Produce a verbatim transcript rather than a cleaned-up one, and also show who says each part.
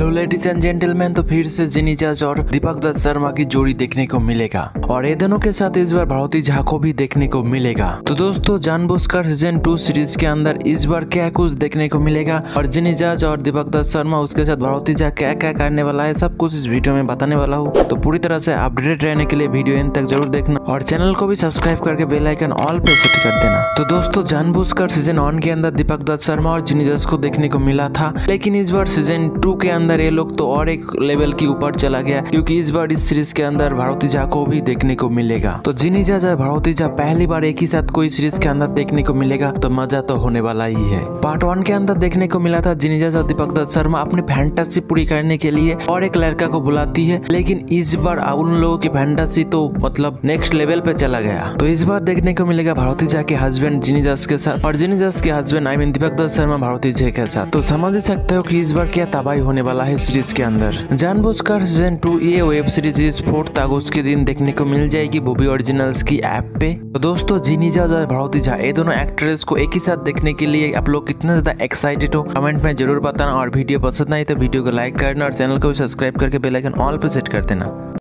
Speaker 1: Hello ladies and gentleman, तो फिर से जिनी जज और दीपक दत्त शर्मा की जोड़ी देखने को मिलेगा और ये दोनों के साथ इस बार भारती झा को भी देखने को मिलेगा। तो दोस्तों, जानबूझकर सीजन टू सीरीज के अंदर इस बार क्या कुछ देखने को मिलेगा और जिनी जज और दीपक दत्त शर्मा उसके साथ भारती झा क्या क्या करने वाला है, सब कुछ इस वीडियो में बताने वाला हूँ। तो पूरी तरह से अपडेट रहने के लिए वीडियो एंड तक जरूर देखना और चैनल को भी सब्सक्राइब करके बेल आइकन ऑल पे सेट कर देना। तो दोस्तों, जानबूझकर सीजन वन के अंदर दीपक दत्त शर्मा और जिनी जज को देखने को मिला था, लेकिन इस बार सीजन टू के अंदर ये लोग तो और एक लेवल की ऊपर चला गया, क्योंकि इस बार इस सीरीज के अंदर भारती झा को भी देखने को मिलेगा। तो जिनी जज और भारती झा पहली बार एक ही साथ कोई सीरीज के अंदर देखने को मिलेगा, तो मजा तो होने वाला ही है। पार्ट वन के अंदर देखने को मिला था जिनी जज और दीपक दत्त शर्मा अपनी फैंटेसी पूरी करने के लिए और एक लड़का को बुलाती है, लेकिन इस बार उन लोगों की फैंटेसी तो मतलब नेक्स्ट लेवल पे चला गया। तो इस बार देखने को मिलेगा भारती झा के हस्बैंड जिनी जज के साथ और जिनी जज के husband I mean Deepak Dutt Sharma Bharti Jha के साथ। तो समझ सकते हो कि इस बार क्या तबाही होने वाला है सीरीज के अंदर। जानबूझकर सीजन टू ये वेब सीरीज इस फोर्थ अगस्त के दिन देखने को मिल जाएगी मूवी ओरिजिनल्स की ऐप पे। तो दोस्तों, जिनी जज और भारती झा ये दोनों एक्ट्रेस को एक ही साथ देखने के लिए आप लोग कितना ज्यादा एक्साइटेड हो कमेंट में जरूर बताना और वीडियो पसंद आई तो वीडियो को लाइक करना और चैनल को भी सब्सक्राइब करके बेल आइकन ऑल पे सेट कर देना।